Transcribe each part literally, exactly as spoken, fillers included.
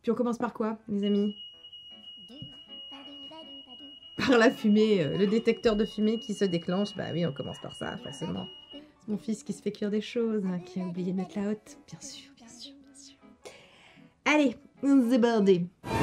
Puis on commence par quoi, les amis? Par la fumée, euh, le détecteur de fumée qui se déclenche. Bah oui, on commence par ça, forcément. C'est mon fils qui se fait cuire des choses, hein, qui a oublié de mettre la hotte. Bien sûr, bien sûr, bien sûr. Allez, on se déborde.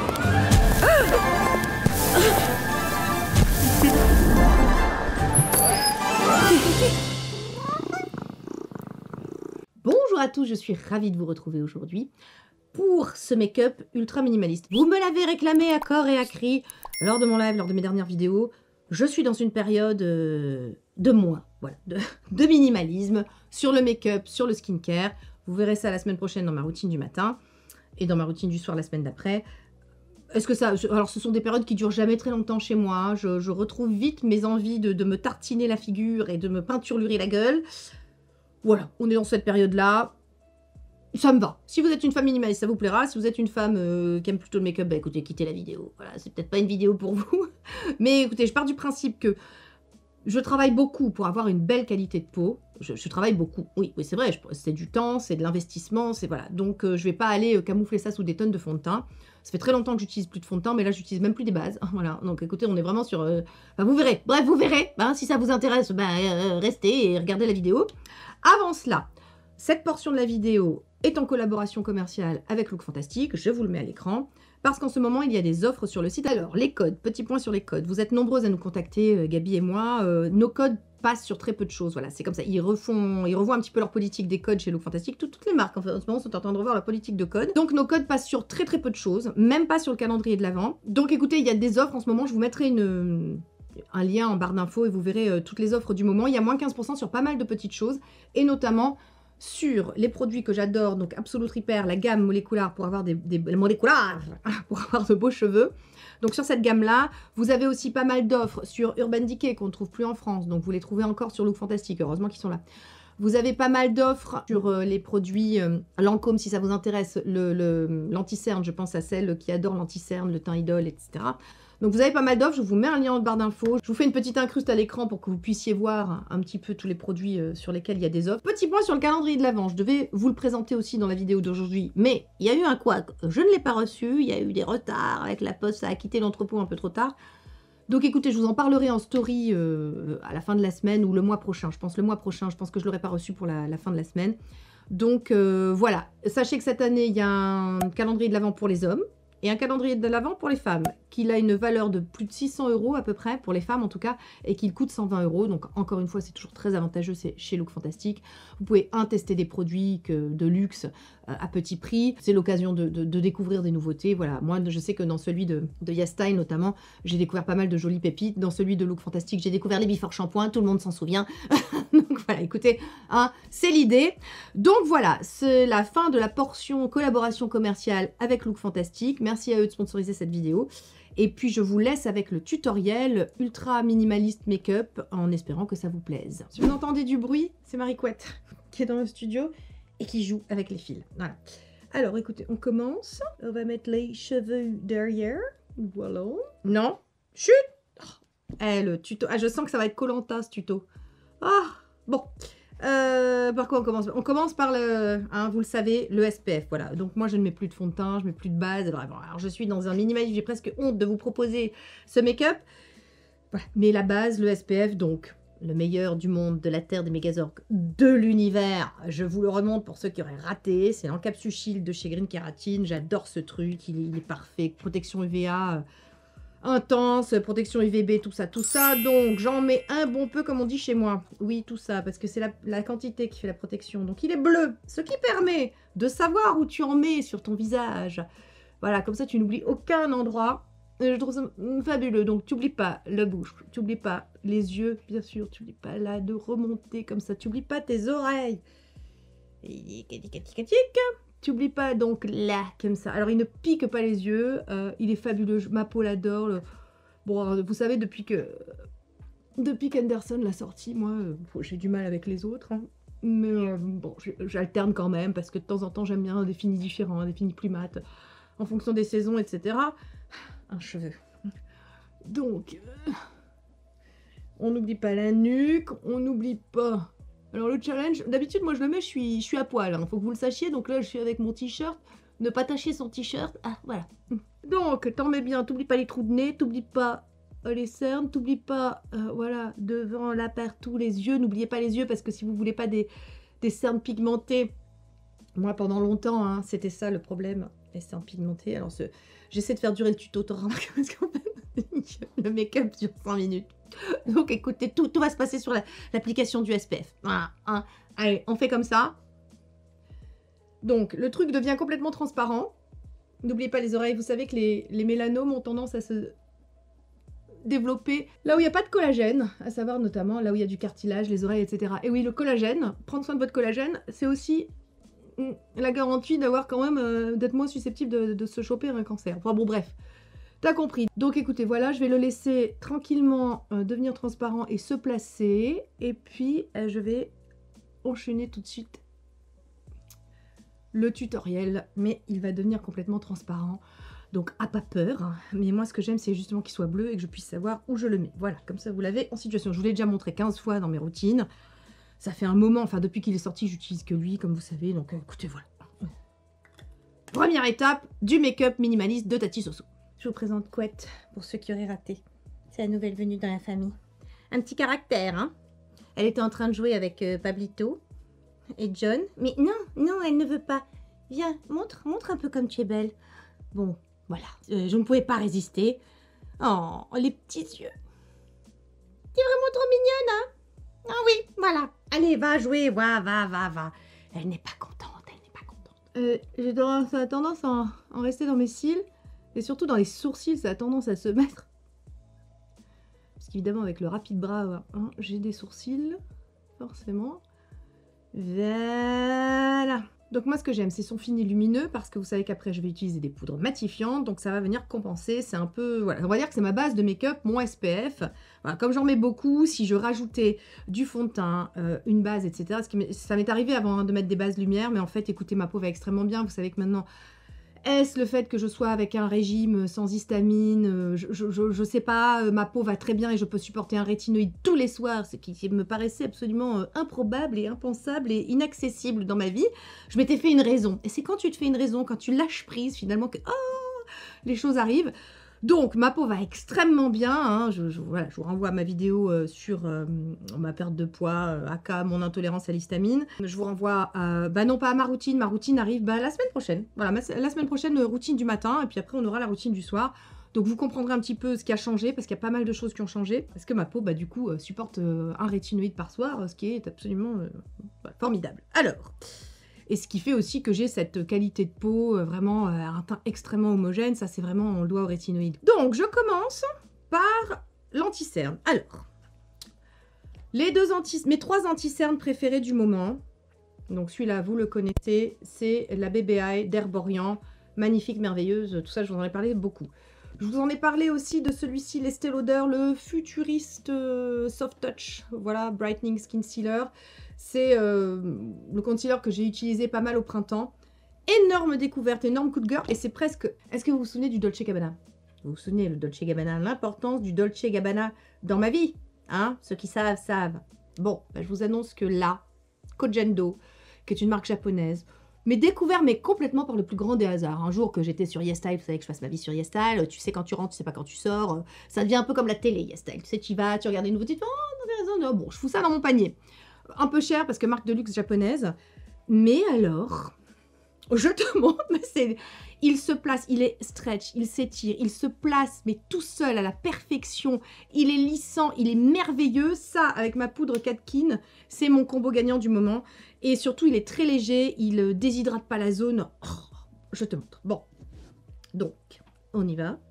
Bonjour à tous, je suis ravie de vous retrouver aujourd'hui pour ce make-up ultra minimaliste. Vous me l'avez réclamé à corps et à cri lors de mon live, lors de mes dernières vidéos. Je suis dans une période euh, de moins, voilà, de, de minimalisme sur le make-up, sur le skincare. Vous verrez ça la semaine prochaine dans ma routine du matin et dans ma routine du soir la semaine d'après. Est-ce que ça... Alors, ce sont des périodes qui durent jamais très longtemps chez moi. Je, je retrouve vite mes envies de, de me tartiner la figure et de me peinturlurer la gueule. Voilà, on est dans cette période-là. Ça me va. Si vous êtes une femme minimaliste, ça vous plaira. Si vous êtes une femme euh, qui aime plutôt le make-up, bah écoutez, quittez la vidéo. Voilà, c'est peut-être pas une vidéo pour vous. Mais écoutez, je pars du principe que je travaille beaucoup pour avoir une belle qualité de peau. Je, je travaille beaucoup. Oui, oui c'est vrai, c'est du temps, c'est de l'investissement, c'est voilà. Donc, euh, je vais pas aller euh, camoufler ça sous des tonnes de fond de teint. Ça fait très longtemps que j'utilise plus de fond de teint, mais là, j'utilise même plus des bases. Voilà, donc écoutez, on est vraiment sur... Euh... Enfin, vous verrez. Bref, vous verrez. Hein, si ça vous intéresse, ben, euh, restez et regardez la vidéo. Avant cela, cette portion de la vidéo est en collaboration commerciale avec Look Fantastic. Je vous le mets à l'écran. Parce qu'en ce moment, il y a des offres sur le site. Alors, les codes, petit point sur les codes. Vous êtes nombreuses à nous contacter, euh, Gabi et moi. Euh, nos codes passent sur très peu de choses. Voilà, c'est comme ça. Ils refont, ils revoient un petit peu leur politique des codes chez Look Fantastic. Tout, toutes les marques, en, fait, en ce moment, sont en train de revoir leur politique de code. Donc, nos codes passent sur très très peu de choses. Même pas sur le calendrier de l'Avent. Donc, écoutez, il y a des offres en ce moment. Je vous mettrai une... un lien en barre d'infos et vous verrez euh, toutes les offres du moment. Il y a moins quinze pour cent sur pas mal de petites choses. Et notamment... sur les produits que j'adore, donc Absolute Repair, la gamme moléculaire pour avoir des, des moléculaires pour avoir de beaux cheveux. Donc sur cette gamme-là, vous avez aussi pas mal d'offres sur Urban Decay qu'on ne trouve plus en France, donc vous les trouvez encore sur Look Fantastic, heureusement qu'ils sont là. Vous avez pas mal d'offres sur euh, les produits euh, Lancôme, si ça vous intéresse, l'anti-cerne, je pense à celles qui adorent l'anti-cerne, le teint idole, et cetera. Donc vous avez pas mal d'offres, je vous mets un lien en barre d'infos. Je vous fais une petite incruste à l'écran pour que vous puissiez voir un petit peu tous les produits euh, sur lesquels il y a des offres. Petit point sur le calendrier de l'Avent, je devais vous le présenter aussi dans la vidéo d'aujourd'hui, mais il y a eu un couac, je ne l'ai pas reçu, il y a eu des retards avec la poste, ça a quitté l'entrepôt un peu trop tard. Donc écoutez, je vous en parlerai en story euh, à la fin de la semaine ou le mois prochain, je pense le mois prochain, je pense que je ne l'aurai pas reçu pour la, la fin de la semaine. Donc euh, voilà, sachez que cette année, il y a un calendrier de l'Avent pour les hommes, et un calendrier de l'Avent pour les femmes, qu'il a une valeur de plus de six cents euros à peu près, pour les femmes en tout cas, et qu'il coûte cent vingt euros. Donc encore une fois, c'est toujours très avantageux, c'est chez Look Fantastic. Vous pouvez un tester des produits que, de luxe euh, à petit prix. C'est l'occasion de, de, de découvrir des nouveautés. Voilà, moi je sais que dans celui de, de Yastyle notamment, j'ai découvert pas mal de jolies pépites. Dans celui de Look Fantastic, j'ai découvert les Before Shampoing, tout le monde s'en souvient. Donc voilà, écoutez, hein, c'est l'idée. Donc voilà, c'est la fin de la portion collaboration commerciale avec Look Fantastic. Merci à eux de sponsoriser cette vidéo. Et puis je vous laisse avec le tutoriel ultra minimaliste make-up en espérant que ça vous plaise. Si vous entendez du bruit, c'est Marie Couette qui est dans le studio et qui joue avec les fils. Voilà. Alors écoutez, on commence. On va mettre les cheveux derrière. Voilà. Non. Chut. Oh. Eh, le tuto. Ah, je sens que ça va être Koh-Lanta ce tuto. Ah, bon. Euh, par quoi on commence? On commence par le, hein, vous le savez, le S P F, voilà. Donc moi je ne mets plus de fond de teint, je mets plus de base. Alors, alors je suis dans un minimalisme, j'ai presque honte de vous proposer ce make-up. Voilà. Mais la base, le S P F, donc le meilleur du monde, de la Terre, des Mégazorques, de l'univers. Je vous le remonte pour ceux qui auraient raté. C'est l'Encapsule Shield de chez Green Keratin. J'adore ce truc, il est, il est parfait. Protection U V A... Euh, intense, protection U V B, tout ça, tout ça. Donc, j'en mets un bon peu, comme on dit chez moi. Oui, tout ça, parce que c'est la, la quantité qui fait la protection. Donc, il est bleu, ce qui permet de savoir où tu en mets sur ton visage. Voilà, comme ça, tu n'oublies aucun endroit. Je trouve ça fabuleux. Donc, tu n'oublies pas la bouche, tu n'oublies pas les yeux, bien sûr. Tu n'oublies pas là de remonter comme ça. Tu n'oublies pas tes oreilles. Tu n'oublies pas donc là, comme ça. Alors, il ne pique pas les yeux. Euh, il est fabuleux. Ma peau l'adore. Le... Bon, vous savez, depuis que... Depuis qu'Henderson l'a sorti, moi, euh, j'ai du mal avec les autres. Hein. Mais euh, bon, j'alterne quand même, parce que de temps en temps, j'aime bien des finis différents, des finis plus mat, en fonction des saisons, et cetera. Un cheveu. Donc, euh, on n'oublie pas la nuque, on n'oublie pas... Alors le challenge, d'habitude moi je le mets, je suis, je suis à poil, il hein, faut que vous le sachiez, donc là je suis avec mon t-shirt, Ne pas tacher son t-shirt. Ah, voilà. Donc, t'en mets bien. T'oublies pas les trous de nez. T'oublies pas euh, les cernes. T'oublies pas, euh, voilà, devant là, partout, les yeux. N'oubliez pas les yeux parce que si vous voulez pas des, des cernes pigmentées, moi, pendant longtemps, hein, c'était ça le problème. Les cernes pigmentées. Alors, ce... j'essaie de faire durer le tuto, t'auras remarqué, parce qu'en fait, le make-up dure cinq minutes. Donc, écoutez, tout, tout va se passer sur l'application la, du S P F. Voilà, hein. Allez, on fait comme ça. Donc, le truc devient complètement transparent. N'oubliez pas les oreilles. Vous savez que les, les mélanomes ont tendance à se développer là où il n'y a pas de collagène, à savoir notamment là où il y a du cartilage, les oreilles, et cetera. Et oui, le collagène, prendre soin de votre collagène, c'est aussi la garantie d'avoir quand même, euh, d'être moins susceptible de, de se choper un cancer. Enfin bon, bref. T'as compris. Donc écoutez, voilà, je vais le laisser tranquillement euh, devenir transparent et se placer. Et puis, euh, je vais enchaîner tout de suite le tutoriel. Mais il va devenir complètement transparent. Donc, à pas peur. Mais moi, ce que j'aime, c'est justement qu'il soit bleu et que je puisse savoir où je le mets. Voilà, comme ça, vous l'avez en situation. Je vous l'ai déjà montré quinze fois dans mes routines. Ça fait un moment, enfin, depuis qu'il est sorti, j'utilise que lui, comme vous savez. Donc, euh, écoutez, voilà. Première étape du make-up minimaliste de Tati Soso. Je vous présente Couette, pour ceux qui auraient raté. C'est la nouvelle venue dans la famille. Un petit caractère, hein. Elle était en train de jouer avec euh, Pablito et John. Mais non, non, elle ne veut pas. Viens, montre, montre un peu comme tu es belle. Bon, voilà. Euh, je ne pouvais pas résister. Oh, les petits yeux. T'es vraiment trop mignonne, hein. Ah oui, voilà. Allez, va jouer, va, va, va, va. Elle n'est pas contente, elle n'est pas contente. Euh, J'ai tendance, ça a tendance à en, en rester dans mes cils. Et surtout dans les sourcils, ça a tendance à se mettre. Parce qu'évidemment, avec le rapide bras, hein, j'ai des sourcils, forcément. Voilà. Donc moi, ce que j'aime, c'est son fini lumineux, parce que vous savez qu'après, je vais utiliser des poudres matifiantes, donc ça va venir compenser. C'est un peu... Voilà, on va dire que c'est ma base de make-up, mon S P F. Voilà, comme j'en mets beaucoup, si je rajoutais du fond de teint, euh, une base, et cetera. Ce qui ça m'est arrivé avant hein, de mettre des bases lumière, mais en fait, écoutez, ma peau va extrêmement bien. Vous savez que maintenant... Est-ce le fait que je sois avec un régime sans histamine, je, je, je, je sais pas, ma peau va très bien et je peux supporter un rétinoïde tous les soirs, ce qui me paraissait absolument improbable et impensable et inaccessible dans ma vie. Je m'étais fait une raison. Et c'est quand tu te fais une raison, quand tu lâches prise finalement que oh, les choses arrivent. Donc, ma peau va extrêmement bien. Hein. Je, je, voilà, je vous renvoie à ma vidéo euh, sur euh, ma perte de poids, euh, aka mon intolérance à l'histamine. Je vous renvoie, à, bah non pas à ma routine. Ma routine arrive bah, la semaine prochaine. Voilà, ma, la semaine prochaine, routine du matin. Et puis après, on aura la routine du soir. Donc, vous comprendrez un petit peu ce qui a changé. Parce qu'il y a pas mal de choses qui ont changé. Parce que ma peau, bah, du coup, euh, supporte euh, un rétinoïde par soir. Ce qui est absolument euh, bah, formidable. Alors... Et ce qui fait aussi que j'ai cette qualité de peau, euh, vraiment euh, un teint extrêmement homogène. Ça, c'est vraiment, on le doit au rétinoïde. Donc, je commence par l'anti-cerne. Alors, les deux anti mes trois anti-cernes préférés du moment. Donc, celui-là, vous le connaissez. C'est la B B I d'Herborian. Magnifique, merveilleuse. Tout ça, je vous en ai parlé beaucoup. Je vous en ai parlé aussi de celui-ci, l'Estée Lauder, le Futuriste euh, Soft Touch. Voilà, Brightening Skin Sealer. C'est euh, le concealer que j'ai utilisé pas mal au printemps. Énorme découverte, énorme coup de cœur. Et c'est presque... Est-ce que vous vous souvenez du Dolce Gabbana? Vous vous souvenez, le Dolce Gabbana, l'importance du Dolce Gabbana dans ma vie, hein? Ceux qui savent, savent. Bon, bah, je vous annonce que là, Kojendo, qui est une marque japonaise, m'est découvert, mais complètement par le plus grand des hasards. Un jour que j'étais sur YesStyle, vous savez que je fasse ma vie sur YesStyle, tu sais quand tu rentres, tu sais pas quand tu sors, ça devient un peu comme la télé, YesStyle. Tu sais, tu y vas, tu regardes une nouveauté, tu fais, oh, non, raison, non. Bon, je fous ça dans mon panier. Un peu cher parce que marque de luxe japonaise. Mais alors, je te montre, c'est, il se place, il est stretch, il s'étire, il se place, mais tout seul à la perfection. Il est lissant, il est merveilleux. Ça, avec ma poudre Katkin, c'est mon combo gagnant du moment. Et surtout, il est très léger, il ne déshydrate pas la zone. Oh, je te montre. Bon, donc, on y va.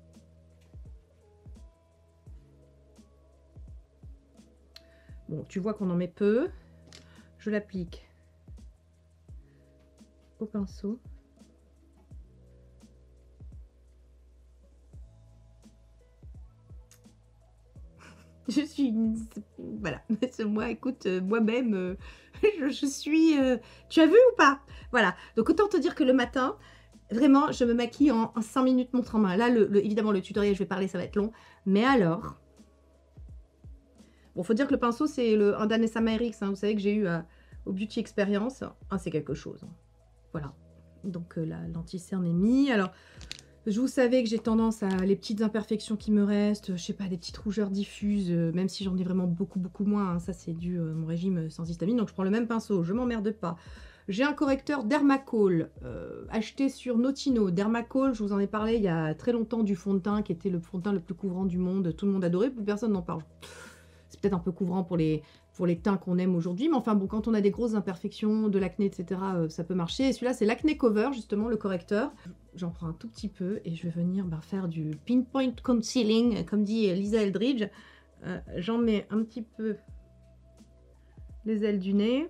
Bon, tu vois qu'on en met peu. Je l'applique au pinceau. Je suis... Une... Voilà. Moi, écoute, euh, moi-même, euh, je, je suis... Euh... Tu as vu ou pas? Voilà. Donc, autant te dire que le matin, vraiment, je me maquille en, en cinq minutes montre en main. Là, le, le, évidemment, le tutoriel, je vais parler, ça va être long. Mais alors... Bon, faut dire que le pinceau, c'est un Danessa Myrix, hein, vous savez que j'ai eu à, au Beauty Experience. Ah, c'est quelque chose. Voilà. Donc euh, la l'anti-cerne est mis. Alors, je vous savais que j'ai tendance à les petites imperfections qui me restent, je sais pas, des petites rougeurs diffuses, euh, même si j'en ai vraiment beaucoup, beaucoup moins. Hein, ça, c'est dû euh, à mon régime sans histamine. Donc, je prends le même pinceau, je m'emmerde pas. J'ai un correcteur Dermacol, euh, acheté sur Notino. Dermacol, je vous en ai parlé il y a très longtemps, du fond de teint, qui était le fond de teint le plus couvrant du monde. Tout le monde adorait, plus personne n'en parle. C'est peut-être un peu couvrant pour les, pour les teints qu'on aime aujourd'hui, mais enfin bon, quand on a des grosses imperfections, de l'acné, et cetera, euh, ça peut marcher. Et celui-là, c'est l'Acné Cover, justement, le correcteur. J'en prends un tout petit peu et je vais venir ben, faire du pinpoint concealing, comme dit Lisa Eldridge. Euh, J'en mets un petit peu les ailes du nez.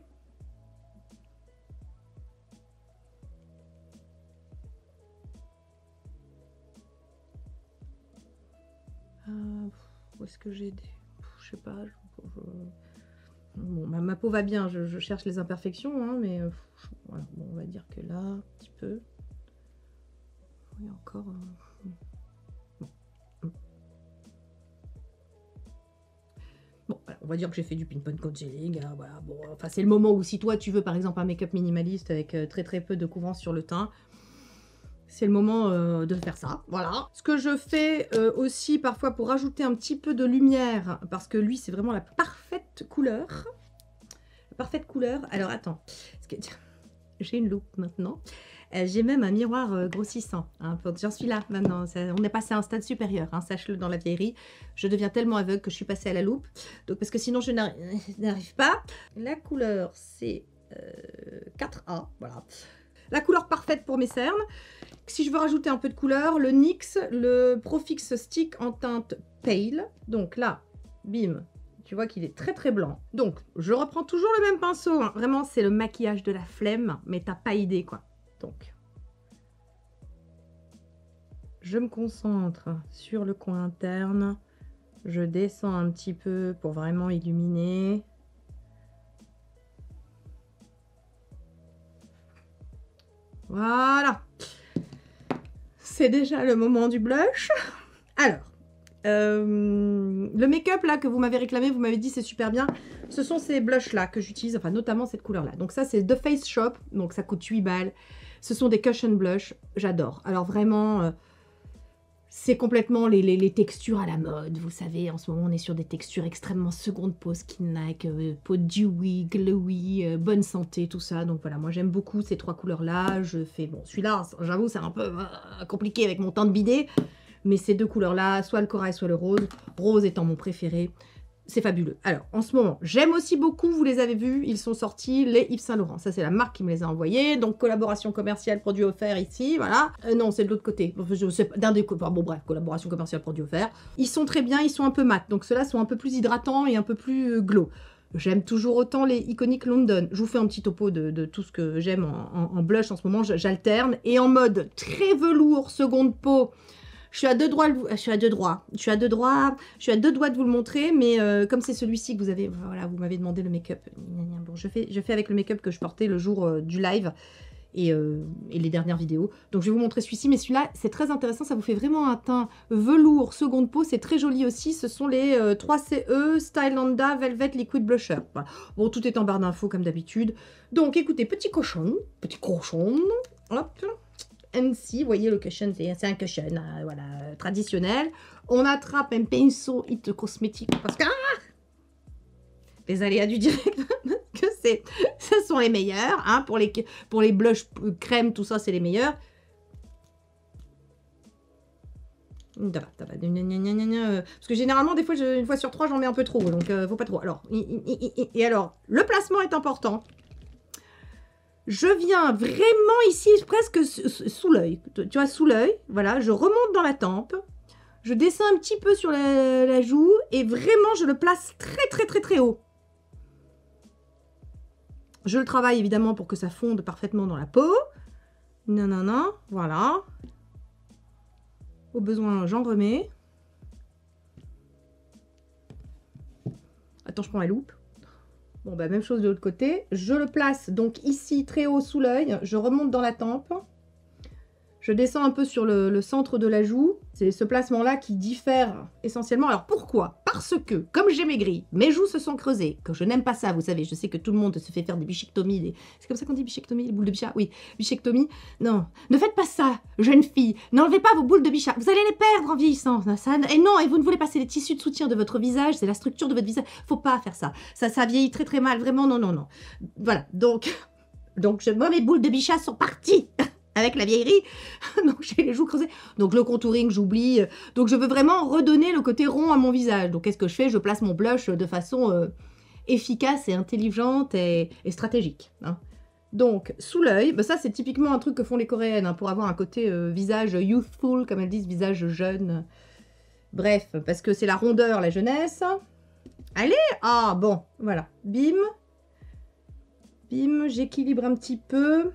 Euh, où est-ce que j'ai des... Je sais pas. Je, je... Bon, ma, ma peau va bien, je, je cherche les imperfections, hein, mais euh, voilà, bon, on va dire que là, un petit peu. Oui, encore. Euh... Bon. Bon, voilà, on va dire que j'ai fait du pinpoint concealing. Hein, voilà, bon, enfin, c'est le moment où si toi tu veux par exemple un make-up minimaliste avec euh, très très peu de couvrance sur le teint, c'est le moment euh, de faire ça, voilà. Ce que je fais euh, aussi parfois pour rajouter un petit peu de lumière, parce que lui c'est vraiment la parfaite couleur. La parfaite couleur. Alors attends, que... j'ai une loupe maintenant. Euh, j'ai même un miroir euh, grossissant. Hein, J'en suis là maintenant. Ça, on est passé à un stade supérieur. Hein, Sache-le dans la vieillerie. Je deviens tellement aveugle que je suis passée à la loupe. Donc parce que sinon je n'arrive pas. La couleur c'est euh, quatre A. Voilà. La couleur parfaite pour mes cernes. Si je veux rajouter un peu de couleur, le N Y X, le Profix Stick en teinte Pale. Donc là, bim, tu vois qu'il est très très blanc. Donc, je reprends toujours le même pinceau. Hein. Vraiment, c'est le maquillage de la flemme, mais t'as pas idée, quoi. Donc, je me concentre sur le coin interne. Je descends un petit peu pour vraiment illuminer. Voilà. C'est déjà le moment du blush. Alors, euh, le make-up là que vous m'avez réclamé, vous m'avez dit c'est super bien. Ce sont ces blushs là que j'utilise, enfin notamment cette couleur là. Donc ça c'est The Face Shop, donc ça coûte huit balles. Ce sont des cushion blush, j'adore. Alors vraiment, euh, c'est complètement les, les, les textures à la mode. Vous savez, en ce moment on est sur des textures extrêmement seconde peau, skin like, euh, peau dewy, glowy, euh, bonne santé, tout ça. Donc voilà, moi j'aime beaucoup ces trois couleurs là. Je fais, bon celui-là, j'avoue c'est un peu euh, compliqué avec mon teint de bidet. Mais ces deux couleurs-là, soit le corail, soit le rose. Rose étant mon préféré. C'est fabuleux. Alors, en ce moment, j'aime aussi beaucoup, vous les avez vus, ils sont sortis, les Yves Saint Laurent. Ça, c'est la marque qui me les a envoyés. Donc, collaboration commerciale, produit offert ici, voilà. Euh, non, c'est de l'autre côté. Enfin, je sais pas, d'un des... Enfin, bon, bref, collaboration commerciale, produit offert. Ils sont très bien, ils sont un peu mat. Donc, ceux-là sont un peu plus hydratants et un peu plus glow. J'aime toujours autant les Iconic London. Je vous fais un petit topo de, de tout ce que j'aime en, en, en blush en ce moment. J'alterne. Et en mode très velours, seconde peau... Je suis à deux doigts, je suis à deux doigts, je suis à deux doigts, je suis à deux doigts de vous le montrer, mais euh, comme c'est celui-ci que vous avez, voilà, vous m'avez demandé le make-up. Bon, je fais, je fais avec le make-up que je portais le jour euh, du live et, euh, et les dernières vidéos. Donc je vais vous montrer celui-ci, mais celui-là, c'est très intéressant, ça vous fait vraiment un teint velours, seconde peau, c'est très joli aussi. Ce sont les euh, trois C E Stylanda Velvet Liquid Blusher. Voilà. Bon, tout est en barre d'infos comme d'habitude. Donc écoutez, petit cochon, petit cochon, hop. M C, vous voyez le cushion, c'est un cushion, euh, voilà, traditionnel. On attrape un pinceau It Cosmétique parce que ah, les aléas du direct, que c'est, ce sont les meilleurs, hein, pour les pour les blushs crème, tout ça, c'est les meilleurs. Parce que généralement, des fois, je, une fois sur trois, j'en mets un peu trop, donc euh, faut pas trop. Alors, et alors, le placement est important. Je viens vraiment ici, presque sous l'œil, tu vois, sous l'œil, voilà, je remonte dans la tempe, je descends un petit peu sur la, la joue, et vraiment, je le place très, très, très, très haut. Je le travaille, évidemment, pour que ça fonde parfaitement dans la peau. Non, non, non, voilà. Au besoin, j'en remets. Attends, je prends la loupe. Bon, bah, même chose de l'autre côté. Je le place donc ici, très haut sous l'œil. Je remonte dans la tempe. Je descends un peu sur le, le centre de la joue. C'est ce placement-là qui diffère essentiellement. Alors, pourquoi? Parce parce que, comme j'ai maigri, mes joues se sont creusées, que je n'aime pas ça, vous savez, je sais que tout le monde se fait faire des bichectomies, des... c'est comme ça qu'on dit bichectomie, les boules de bichat? Oui, bichectomie. Non, ne faites pas ça, jeune fille, n'enlevez pas vos boules de bichat, vous allez les perdre en vieillissant. Ça... Et non, et vous ne voulez pas, c'est les tissus de soutien de votre visage, c'est la structure de votre visage, faut pas faire ça. Ça, ça vieillit très très mal, vraiment, non, non, non. Voilà, donc, donc je... moi, mes boules de bichat sont parties avec la vieillerie, donc j'ai les joues creusées. Donc le contouring, j'oublie. Donc je veux vraiment redonner le côté rond à mon visage. Donc qu'est-ce que je fais? Je place mon blush de façon euh, efficace et intelligente et, et stratégique. Hein. Donc sous l'œil, bah, ça c'est typiquement un truc que font les coréennes, hein, pour avoir un côté euh, visage youthful, comme elles disent, visage jeune. Bref, parce que c'est la rondeur, la jeunesse. Allez, ah bon, voilà, bim. Bim, j'équilibre un petit peu.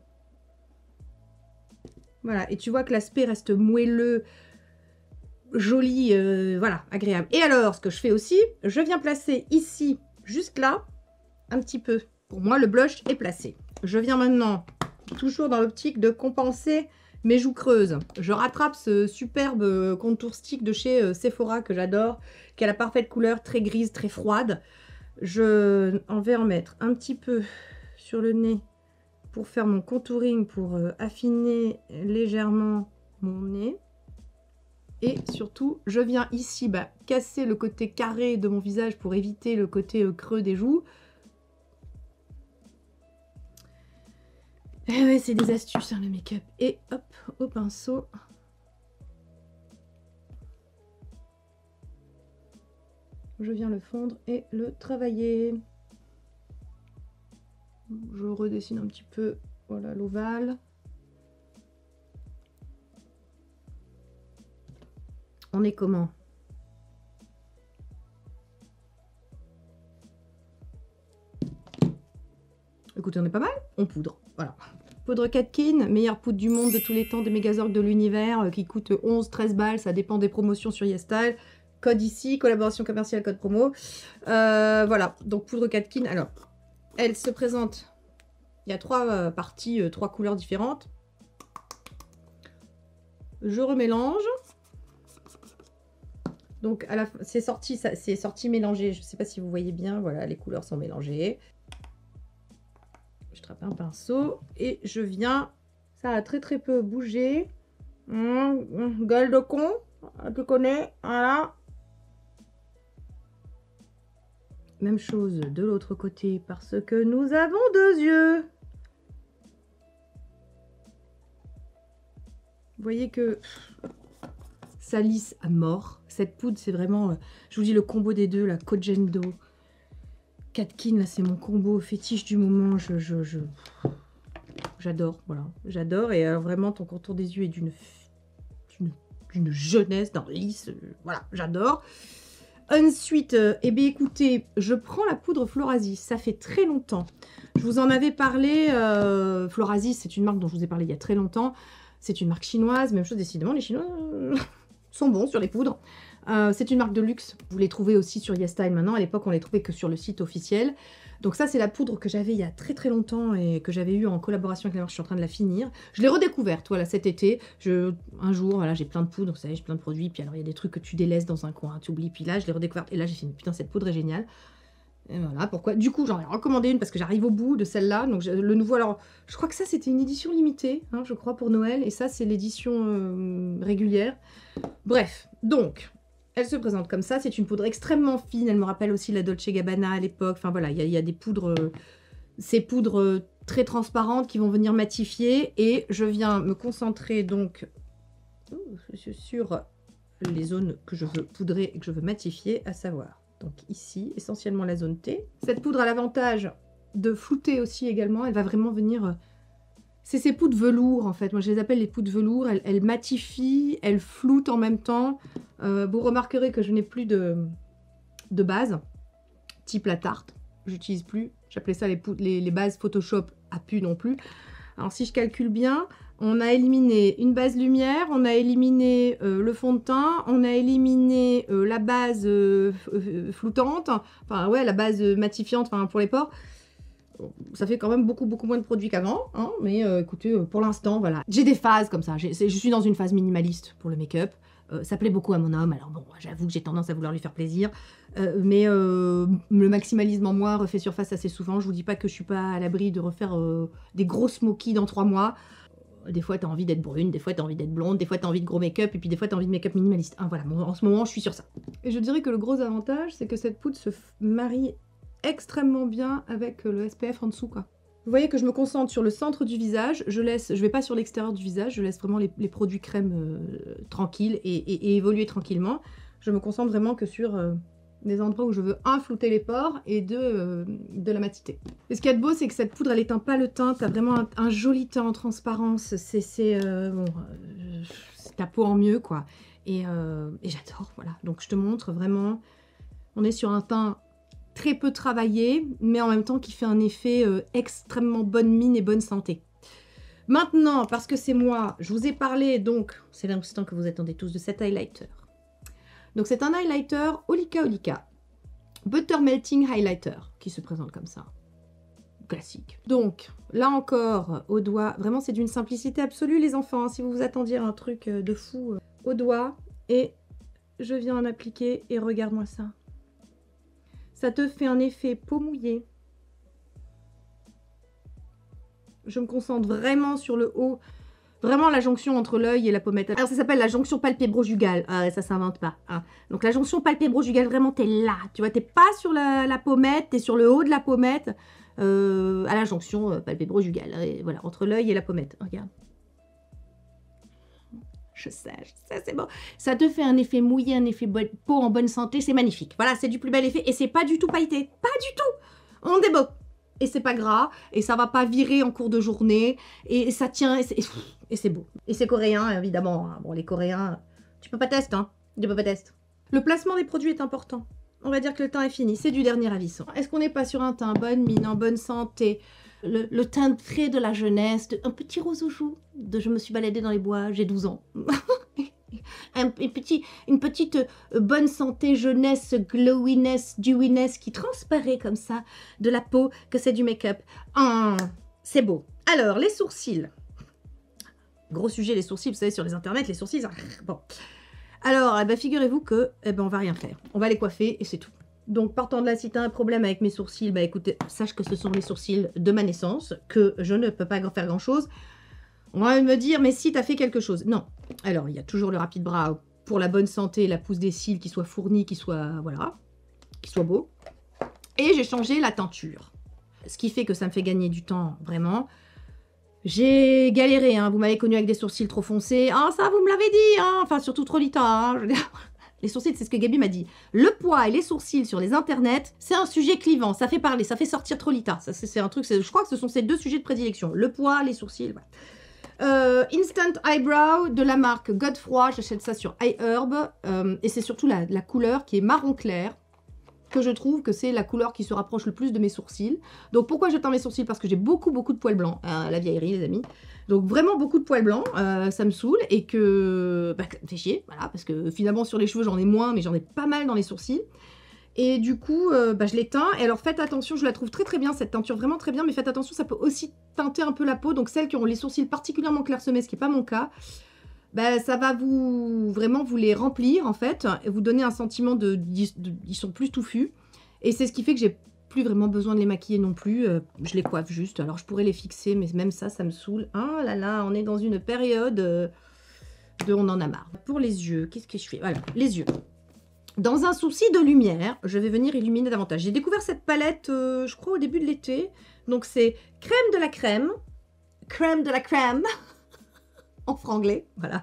Voilà, et tu vois que l'aspect reste moelleux, joli, euh, voilà, agréable. Et alors, ce que je fais aussi, je viens placer ici, juste là, un petit peu. Pour moi, le blush est placé. Je viens maintenant, toujours dans l'optique de compenser mes joues creuses. Je rattrape ce superbe contour stick de chez euh, Sephora que j'adore, qui a la parfaite couleur, très grise, très froide. Je vais en mettre un petit peu sur le nez pour faire mon contouring, pour euh, affiner légèrement mon nez. Et surtout, je viens ici bah, casser le côté carré de mon visage pour éviter le côté euh, creux des joues. Et ouais, c'est des astuces, hein, le make-up. Et hop, au pinceau. Je viens le fondre et le travailler. Je redessine un petit peu, voilà, l'ovale. On est comment? Écoutez, on est pas mal. On poudre, voilà. Poudre Katkin, meilleure poudre du monde de tous les temps, des Megazorg de l'univers, euh, qui coûte onze treize balles, ça dépend des promotions sur YesStyle. Code ici, collaboration commerciale, code promo. Euh, voilà, donc poudre Katkin. Alors, elle se présente, il y a trois euh, parties, euh, trois couleurs différentes. Je remélange. Donc, c'est sorti, c'est sorti mélangé. Je ne sais pas si vous voyez bien. Voilà, les couleurs sont mélangées. Je trappe un pinceau et je viens. Ça a très très peu bougé. Mmh, gueule de con, tu connais. Voilà. Même chose de l'autre côté parce que nous avons deux yeux. Vous voyez que ça lisse à mort. Cette poudre, c'est vraiment, je vous dis, le combo des deux, la Kojendo. Katkin, là, c'est mon combo fétiche du moment. Je, je, je... J'adore, voilà. J'adore. Et alors, vraiment, ton contour des yeux est d'une d'une jeunesse, d'un lisse. Voilà, j'adore. Ensuite, euh, eh bien, écoutez, je prends la poudre Florasis. Ça fait très longtemps. Je vous en avais parlé. Euh, Florasis, c'est une marque dont je vous ai parlé il y a très longtemps. C'est une marque chinoise. Même chose, décidément, les Chinois euh, sont bons sur les poudres. Euh, c'est une marque de luxe. Vous les trouvez aussi sur YesStyle maintenant. À l'époque, on les trouvait que sur le site officiel. Donc ça, c'est la poudre que j'avais il y a très très longtemps et que j'avais eue en collaboration avec la marque. Je suis en train de la finir. Je l'ai redécouverte, voilà, cet été. Je, un jour, voilà, j'ai plein de poudres, vous savez, j'ai plein de produits. Puis alors, il y a des trucs que tu délaisses dans un coin, tu oublies. Puis là, je l'ai redécouverte. Et là, j'ai fait, putain, cette poudre est géniale. Et voilà, pourquoi. Du coup, j'en ai recommandé une parce que j'arrive au bout de celle-là. Donc, le nouveau, alors, je crois que ça, c'était une édition limitée, hein, je crois, pour Noël. Et ça, c'est l'édition euh, régulière. Bref, donc... Elle se présente comme ça, c'est une poudre extrêmement fine, elle me rappelle aussi la Dolce Gabbana à l'époque, enfin voilà, il y, y a des poudres, euh, ces poudres euh, très transparentes qui vont venir matifier, et je viens me concentrer donc sur les zones que je veux poudrer et que je veux matifier, à savoir, donc ici, essentiellement la zone T. Cette poudre a l'avantage de flouter aussi également, elle va vraiment venir... Euh, c'est ces poudres velours, en fait. Moi, je les appelle les poudres velours. Elles, elles matifient, elles floutent en même temps. Euh, vous remarquerez que je n'ai plus de, de base, type la tarte. J'utilise plus. J'appelais ça les, poudres, les, les bases Photoshop à pu non plus. Alors, si je calcule bien, on a éliminé une base lumière, on a éliminé euh, le fond de teint, on a éliminé euh, la base euh, floutante, enfin, ouais, la base matifiante, enfin, pour les pores. Ça fait quand même beaucoup beaucoup moins de produits qu'avant, hein, mais euh, écoutez, euh, pour l'instant, voilà. J'ai des phases comme ça, je suis dans une phase minimaliste pour le make-up, Euh, ça plaît beaucoup à mon homme, alors bon, j'avoue que j'ai tendance à vouloir lui faire plaisir. Euh, mais euh, le maximalisme en moi refait surface assez souvent. Je vous dis pas que je suis pas à l'abri de refaire euh, des gros smokies dans trois mois. Des fois, tu as envie d'être brune, des fois, tu as envie d'être blonde, des fois, tu as envie de gros make-up, et puis des fois, tu as envie de make-up minimaliste. Ah, voilà, bon, en ce moment, je suis sur ça. Et je dirais que le gros avantage, c'est que cette poudre se marie extrêmement bien avec le S P F en dessous, quoi. Vous voyez que je me concentre sur le centre du visage, je laisse, je vais pas sur l'extérieur du visage, je laisse vraiment les, les produits crème euh, tranquilles et, et, et évoluer tranquillement. Je me concentre vraiment que sur euh, des endroits où je veux, un, flouter les pores, et deux, euh, de la matité. Et ce qu'il y a de beau, c'est que cette poudre, elle éteint pas le teint, t'as vraiment un, un joli teint en transparence, c'est euh, bon, euh, ta peau en mieux, quoi. Et, euh, et j'adore, voilà. Donc je te montre vraiment, on est sur un teint très peu travaillé, mais en même temps qui fait un effet euh, extrêmement bonne mine et bonne santé. Maintenant, parce que c'est moi, je vous ai parlé, donc, c'est l'instant que vous attendez tous, de cet highlighter. Donc c'est un highlighter Olika Olika Butter Melting Highlighter, qui se présente comme ça. Classique. Donc, là encore, au doigt, vraiment c'est d'une simplicité absolue les enfants, hein, si vous vous attendiez à un truc de fou, euh, au doigt, et je viens en appliquer, et regarde-moi ça. Ça te fait un effet peau mouillée. Je me concentre vraiment sur le haut. Vraiment la jonction entre l'œil et la pommette. Alors ça s'appelle la jonction palpébro-jugale. Ah, ça s'invente pas. Hein. Donc la jonction palpébro-jugale, vraiment t'es là. Tu vois, t'es pas sur la, la pommette, t'es sur le haut de la pommette. Euh, à la jonction euh, palpébro-jugale. Voilà, entre l'œil et la pommette. Regarde. Je sais, je sais, c'est bon. Ça te fait un effet mouillé, un effet peau en bonne santé, c'est magnifique. Voilà, c'est du plus bel effet et c'est pas du tout pailleté. Pas du tout. On est beau. Et c'est pas gras, et ça va pas virer en cours de journée, et ça tient, et c'est beau. Et c'est coréen, évidemment. Bon, les Coréens, tu peux pas tester, hein. Tu peux pas tester. Le placement des produits est important. On va dire que le teint est fini, c'est du dernier ravissant. Est-ce qu'on n'est pas sur un teint bonne mine, en bonne santé? Le, le teint frais de la jeunesse, de, un petit rose aux joues, de je me suis baladée dans les bois, j'ai douze ans. un, un petit, une petite euh, bonne santé, jeunesse, glowiness, dewiness qui transparaît comme ça de la peau, que c'est du make-up. Oh, c'est beau. Alors, les sourcils. Gros sujet, les sourcils, vous savez, sur les internets, les sourcils, ça... Bon. Alors, eh ben, figurez-vous que, eh ben, on va rien faire. On va les coiffer et c'est tout. Donc, partant de là, si tu as un problème avec mes sourcils, bah écoutez, sache que ce sont les sourcils de ma naissance, que je ne peux pas faire grand-chose. On va me dire, mais si, tu as fait quelque chose. Non. Alors, il y a toujours le rapide brow pour la bonne santé, la pousse des cils qui soit fournie, qui soit, voilà, qui soit beau. Et j'ai changé la teinture. Ce qui fait que ça me fait gagner du temps, vraiment. J'ai galéré, hein. Vous m'avez connu avec des sourcils trop foncés. Ah, ça, vous me l'avez dit, hein. Enfin, surtout trop Lolita, hein. Je veux dire... Les sourcils, c'est ce que Gabi m'a dit. Le poids et les sourcils sur les internets, c'est un sujet clivant. Ça fait parler, ça fait sortir Trolita. Ça, c'est un truc, je crois que ce sont ces deux sujets de prédilection. Le poids, les sourcils, voilà. Euh, Instant Eyebrow de la marque Godefroy. J'achète ça sur iHerb. Euh, et c'est surtout la, la couleur qui est marron clair, que je trouve que c'est la couleur qui se rapproche le plus de mes sourcils. Donc pourquoi je teins mes sourcils? Parce que j'ai beaucoup, beaucoup de poils blancs. Euh, la vieillerie, les amis. Donc vraiment beaucoup de poils blancs, euh, ça me saoule, et que... Bah, ça me fait chier, voilà, parce que finalement sur les cheveux j'en ai moins, mais j'en ai pas mal dans les sourcils. Et du coup, euh, bah, je les teins. Et alors faites attention, je la trouve très très bien, cette teinture, vraiment très bien, mais faites attention, ça peut aussi teinter un peu la peau. Donc celles qui ont les sourcils particulièrement clairsemés, ce qui n'est pas mon cas, bah, ça va vous vraiment vous les remplir en fait, et vous donner un sentiment de... de, de ils sont plus touffus. Et c'est ce qui fait que j'ai plus vraiment besoin de les maquiller non plus, euh, je les coiffe juste. Alors je pourrais les fixer, mais même ça, ça me saoule. Ah là là, on est dans une période euh, de on en a marre. Pour les yeux, qu'est-ce que je fais? Voilà, les yeux. Dans un souci de lumière, je vais venir illuminer davantage. J'ai découvert cette palette, euh, je crois, au début de l'été. Donc c'est crème de la crème, crème de la crème, en franglais, voilà.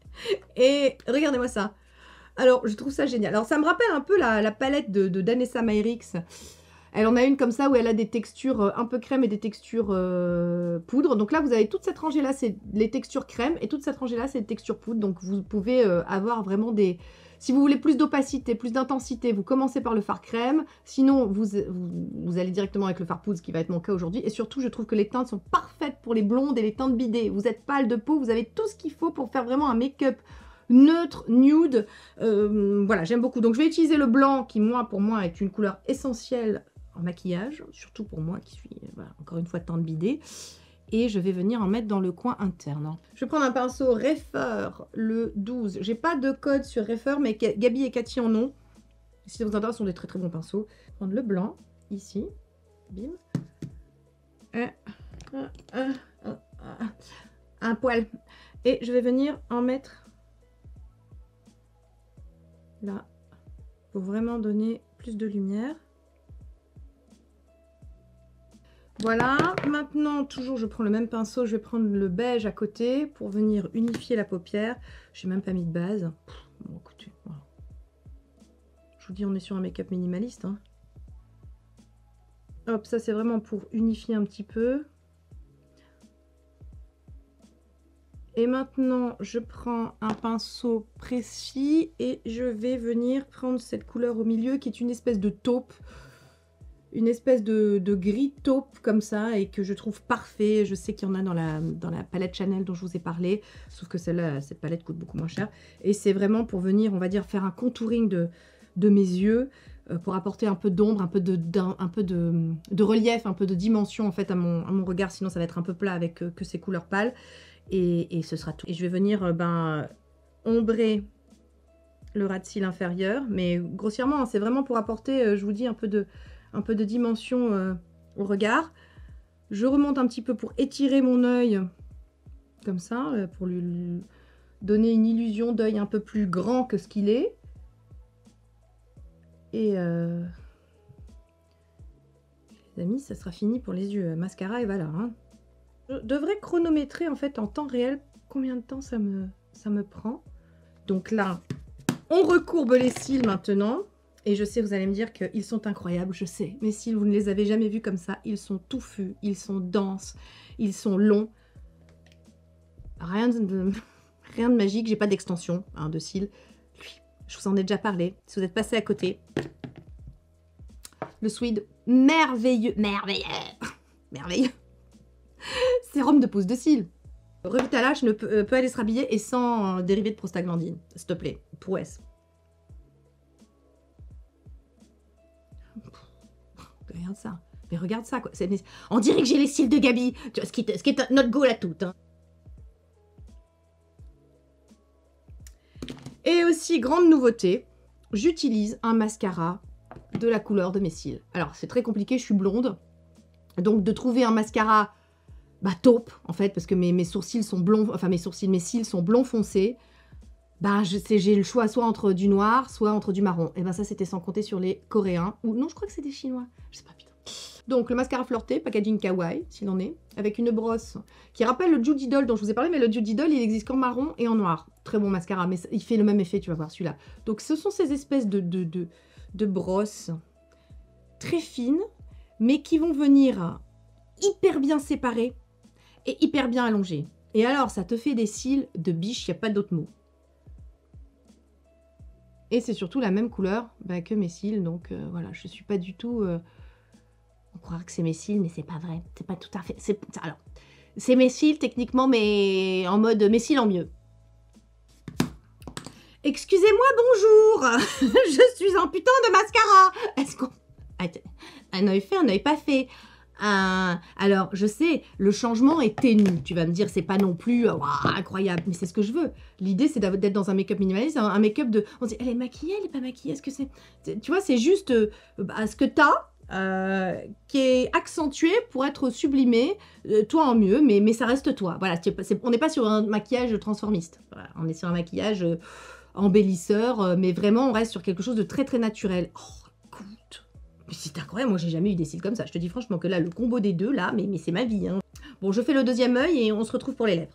Et regardez-moi ça. Alors, je trouve ça génial. Alors, ça me rappelle un peu la, la palette de, de Danessa Myricks. Elle en a une comme ça où elle a des textures un peu crème et des textures euh, poudre. Donc là, vous avez toute cette rangée-là, c'est les textures crème, et toute cette rangée-là, c'est les textures poudre. Donc vous pouvez euh, avoir vraiment des... Si vous voulez plus d'opacité, plus d'intensité, vous commencez par le fard crème. Sinon, vous, vous, vous allez directement avec le fard poudre, ce qui va être mon cas aujourd'hui. Et surtout, je trouve que les teintes sont parfaites pour les blondes et les teintes bidées. Vous êtes pâle de peau, vous avez tout ce qu'il faut pour faire vraiment un make-up neutre, nude. Euh, voilà, j'aime beaucoup. Donc je vais utiliser le blanc qui, moi, pour moi, est une couleur essentielle en maquillage, surtout pour moi qui suis, voilà, encore une fois, teinte bidée. et je vais venir en mettre dans le coin interne. Je vais prendre un pinceau Refer, le douze. J'ai pas de code sur Refer, mais Gabi et Cathy en ont. Si ça vous intéresse, ce sont des très très bons pinceaux. Je vais prendre le blanc, ici. Bim. Un, un, un, un, un, un poil. Et je vais venir en mettre là, pour vraiment donner plus de lumière. Voilà, maintenant, toujours, je prends le même pinceau, je vais prendre le beige à côté pour venir unifier la paupière. Je n'ai même pas mis de base. Bon, écoutez, voilà. Je vous dis, on est sur un make-up minimaliste. Hein. Hop, ça, c'est vraiment pour unifier un petit peu. Et maintenant, je prends un pinceau précis et je vais venir prendre cette couleur au milieu qui est une espèce de taupe. Une espèce de, de gris taupe comme ça et que je trouve parfait. Je sais qu'il y en a dans la, dans la palette Chanel dont je vous ai parlé, sauf que celle-là, cette palette coûte beaucoup moins cher. Et c'est vraiment pour venir, on va dire, faire un contouring de, de mes yeux, euh, pour apporter un peu d'ombre, un peu, de, d'un, un peu de, de relief, un peu de dimension en fait à mon, à mon regard, sinon ça va être un peu plat avec euh, que ces couleurs pâles. Et, et ce sera tout. Et je vais venir euh, ben, ombrer le ras de cils inférieur, mais grossièrement, hein, c'est vraiment pour apporter, euh, je vous dis, un peu de... un peu de dimension euh, au regard. Je remonte un petit peu pour étirer mon œil, comme ça, euh, pour lui, lui donner une illusion d'œil un peu plus grand que ce qu'il est. Et euh, les amis, ça sera fini pour les yeux. Mascara et voilà. Hein. Je devrais chronométrer en fait en temps réel combien de temps ça me, ça me prend. Donc là, on recourbe les cils maintenant. Et je sais, vous allez me dire qu'ils sont incroyables, je sais. Mais si vous ne les avez jamais vus comme ça, ils sont touffus, ils sont denses, ils sont longs. Rien de, rien de magique, j'ai pas d'extension hein, de cils. Lui, je vous en ai déjà parlé. Si vous êtes passé à côté. Le Swede, merveilleux, merveilleux, merveilleux. Sérum de pousse de cils. Revitalash ne peut, euh, peut aller se rhabiller et sans euh, dérivé de prostaglandine, s'il te plaît, prouesse. Regarde ça, mais regarde ça quoi. On dirait que j'ai les cils de Gabi, tu vois, ce, qui est, ce qui est notre goal à toutes. Hein. Et aussi, grande nouveauté, j'utilise un mascara de la couleur de mes cils. Alors, c'est très compliqué, je suis blonde. Donc, de trouver un mascara bah, taupe, en fait, parce que mes, mes sourcils sont blonds, enfin, mes sourcils, mes cils sont blonds foncés. Bah, j'ai le choix soit entre du noir, soit entre du marron. Et ben ça, c'était sans compter sur les Coréens. Ou non, je crois que c'est des Chinois. Je sais pas, putain. Donc, le mascara Flirté, packaging kawaii, s'il en est, avec une brosse qui rappelle le Judy Doll dont je vous ai parlé, mais le Judy Doll, il existe qu'en marron et en noir. Très bon mascara, mais il fait le même effet, tu vas voir, celui-là. Donc, ce sont ces espèces de, de, de, de brosses très fines, mais qui vont venir hyper bien séparées et hyper bien allongées. Et alors, ça te fait des cils de biche, il n'y a pas d'autre mot. Et c'est surtout la même couleur bah, que mes cils, donc euh, voilà, je suis pas du tout... Euh... On croirait que c'est mes cils, mais c'est pas vrai. C'est pas tout à fait... Alors, c'est mes cils techniquement, mais en mode mes cils en mieux. Excusez-moi, bonjour. Je suis un putain de mascara. Est-ce qu'on... Un œil fait, un œil pas fait. Un... Alors, je sais, le changement est ténu. Tu vas me dire, c'est pas non plus wow, incroyable, mais c'est ce que je veux. L'idée, c'est d'être dans un make-up minimaliste, un make-up de... On se dit, elle est maquillée, elle est pas maquillée, est-ce que c'est... Tu vois, c'est juste euh, bah, ce que t'as, euh, qui est accentué pour être sublimé, euh, toi en mieux, mais, mais ça reste toi. Voilà, on n'est pas sur un maquillage transformiste. Voilà, on est sur un maquillage euh, embellisseur, euh, mais vraiment, on reste sur quelque chose de très, très naturel. Oh, écoute... C'est incroyable, moi j'ai jamais eu des cils comme ça. Je te dis franchement que là, le combo des deux, là, mais, mais c'est ma vie. Hein. Bon, je fais le deuxième œil et on se retrouve pour les lèvres.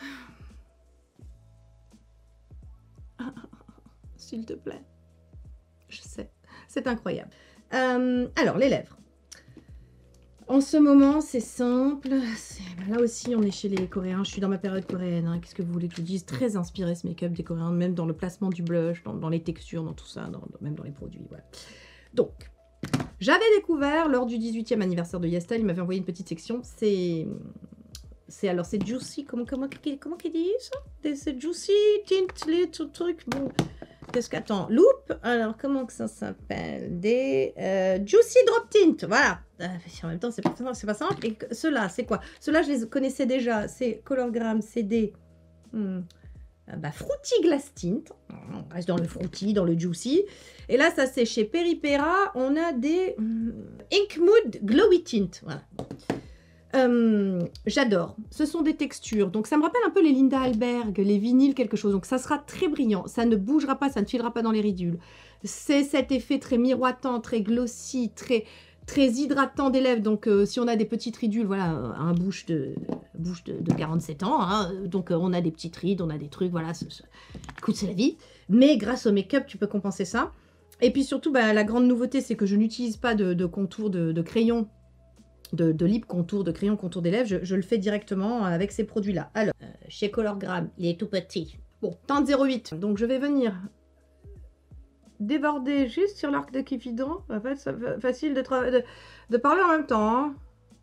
S'il te plaît. Je sais, c'est incroyable. Euh, alors, les lèvres. En ce moment, c'est simple. Là aussi, on est chez les Coréens. Je suis dans ma période coréenne. Hein. Qu'est-ce que vous voulez que je vous dise? Très inspiré ce make-up des Coréens, même dans le placement du blush, dans, dans les textures, dans tout ça, dans, dans, même dans les produits. Voilà. Donc... J'avais découvert lors du dix-huitième anniversaire de Yestel, il m'avait envoyé une petite section. C'est, c'est alors c'est Juicy, comment comment comment qu'ils disent ça? C'est Juicy tint little truc. Bon, qu'est-ce qu'attends? Loop. Alors, comment que ça s'appelle? Des euh, Juicy Drop Tint. Voilà. Euh, en même temps, c'est pas, c'est pas simple. Et ceux-là, c'est quoi? Ceux-là, je les connaissais déjà. C'est Colorgram, c'est des hmm, bah, Fruity Glass Tint. On reste dans le Fruity, dans le Juicy. Et là, ça, c'est chez Peripera. On a des hmm, Ink Mood Glowy Tint. Voilà. Euh, j'adore. Ce sont des textures. Donc, ça me rappelle un peu les Linda Alberg, les vinyles, quelque chose. Donc, ça sera très brillant. Ça ne bougera pas, ça ne filera pas dans les ridules. C'est cet effet très miroitant, très glossy, très, très hydratant des lèvres. Donc, euh, si on a des petites ridules, voilà, un bouche de, bouche de, de quarante-sept ans. Hein, donc, euh, on a des petites rides, on a des trucs, voilà. C est, c est... Écoute, c'est la vie. Mais grâce au make-up, tu peux compenser ça. Et puis surtout, bah, la grande nouveauté, c'est que je n'utilise pas de, de contour de, de crayon. De, de lip contour, de crayon contour des lèvres, je, je le fais directement avec ces produits-là. Alors, euh, chez Colorgram, il est tout petit. Bon, teinte zéro huit. Donc, je vais venir déborder juste sur l'arc de Kifidon. En fait, c'est facile de, de, de parler en même temps. Hein.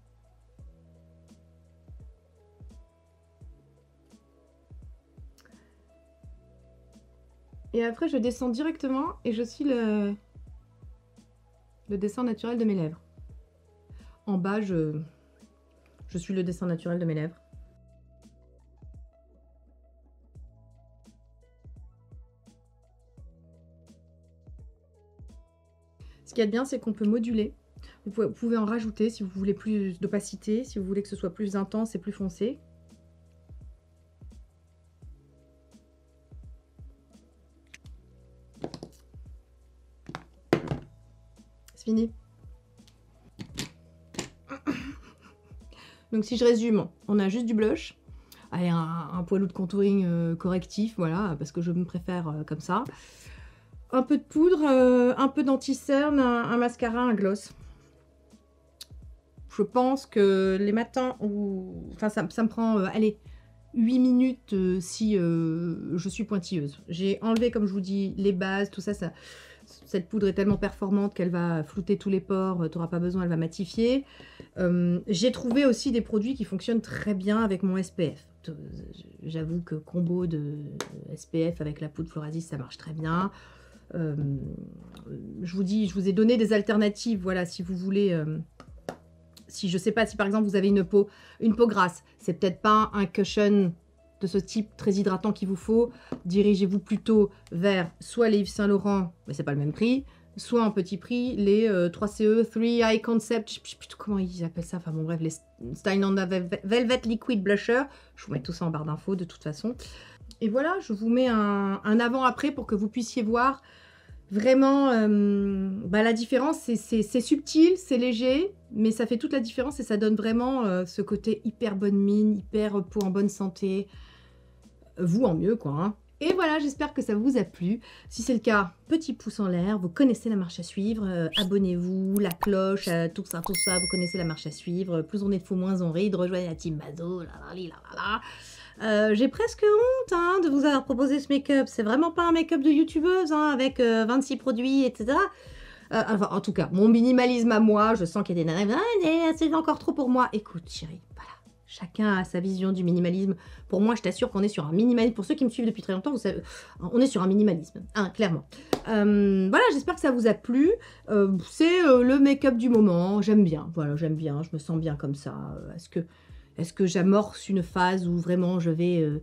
Et après, je descends directement et je suis le, le dessin naturel de mes lèvres. En bas, je, je suis le dessin naturel de mes lèvres. Ce qu'il y a de bien, c'est qu'on peut moduler. Vous pouvez, vous pouvez en rajouter si vous voulez plus d'opacité, si vous voulez que ce soit plus intense et plus foncé. C'est fini. Donc si je résume, on a juste du blush, allez, un, un poilou de contouring euh, correctif, voilà, parce que je me préfère euh, comme ça. Un peu de poudre, euh, un peu d'anti-cerne, un, un mascara, un gloss. Je pense que les matins où... Enfin, ça, ça me prend, euh, allez, huit minutes euh, si euh, je suis pointilleuse. J'ai enlevé, comme je vous dis, les bases, tout ça, ça... Cette poudre est tellement performante qu'elle va flouter tous les pores, tu n'auras pas besoin, elle va matifier. Euh, J'ai trouvé aussi des produits qui fonctionnent très bien avec mon S P F. J'avoue que combo de S P F avec la poudre Florasis, ça marche très bien. Euh, je vous dis, je vous ai donné des alternatives, voilà, si vous voulez... Euh, si je sais pas, si par exemple vous avez une peau, une peau grasse, c'est peut-être pas un cushion de ce type très hydratant qu'il vous faut, dirigez-vous plutôt vers soit les Yves Saint Laurent, mais c'est pas le même prix, soit en petit prix, les euh, trois C E, trois Eye Concept, je sais plus comment ils appellent ça, enfin bon bref, les Style on Velvet Liquid Blusher, je vous mets tout ça en barre d'infos de toute façon. Et voilà, je vous mets un, un avant-après pour que vous puissiez voir vraiment euh, bah, la différence. C'est subtil, c'est léger, mais ça fait toute la différence et ça donne vraiment euh, ce côté hyper bonne mine, hyper peau en bonne santé, vous en mieux quoi. Hein. Et voilà, j'espère que ça vous a plu. Si c'est le cas, petit pouce en l'air, vous connaissez la marche à suivre, euh, abonnez-vous, la cloche, euh, tout ça, tout ça, vous connaissez la marche à suivre. Plus on est de faux, moins on rit, de rejoindre la team Mazo, là là là là là. Euh, J'ai presque honte hein, de vous avoir proposé ce make-up. C'est vraiment pas un make-up de youtubeuse hein, avec euh, vingt-six produits, et cetera. Euh, enfin, en tout cas, mon minimalisme à moi, je sens qu'il y a des nanas, ah, c'est encore trop pour moi. Écoute, chérie, voilà. Chacun a sa vision du minimalisme. Pour moi, je t'assure qu'on est sur un minimalisme. Pour ceux qui me suivent depuis très longtemps, vous savez, on est sur un minimalisme, hein, clairement. Euh, voilà, j'espère que ça vous a plu. Euh, c'est euh, le make-up du moment. J'aime bien. Voilà, j'aime bien. Je me sens bien comme ça. Est-ce que, est-ce que j'amorce une phase où vraiment je vais euh,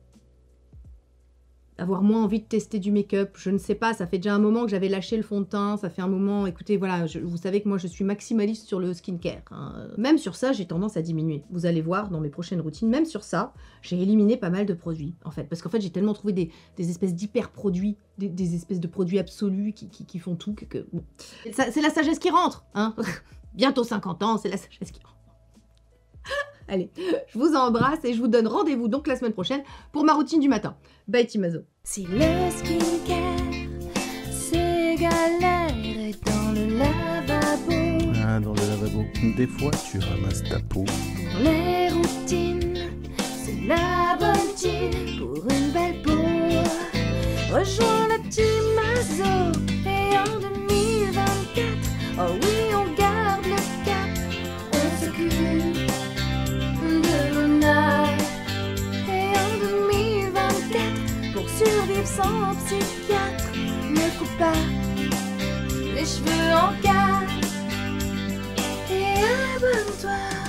avoir moins envie de tester du make-up? Je ne sais pas. Ça fait déjà un moment que j'avais lâché le fond de teint. Ça fait un moment. Écoutez, voilà, je, vous savez que moi, je suis maximaliste sur le skincare. Hein. Même sur ça, j'ai tendance à diminuer. Vous allez voir dans mes prochaines routines. Même sur ça, j'ai éliminé pas mal de produits, en fait. Parce qu'en fait, j'ai tellement trouvé des, des espèces d'hyper-produits, des, des espèces de produits absolus qui, qui, qui font tout que... que bon. C'est la sagesse qui rentre, hein. Bientôt cinquante ans, c'est la sagesse qui rentre. Allez, je vous embrasse et je vous donne rendez-vous donc la semaine prochaine pour ma routine du matin. Bye Timazo. Si le skincare, c'est galère et dans le lavabo. Ah, dans le lavabo. Des fois, tu ramasses ta peau. Pour les routines, c'est la bonne team pour une belle peau. Rejoins la team Mazo et en deux mille vingt-quatre, oh oui, on garde le cap. On s'occupe de l'honneur. Et en deux mille vingt-quatre, pour survivre sans psychiatre. te coupe pas les cheveux en quatre et abonne-toi.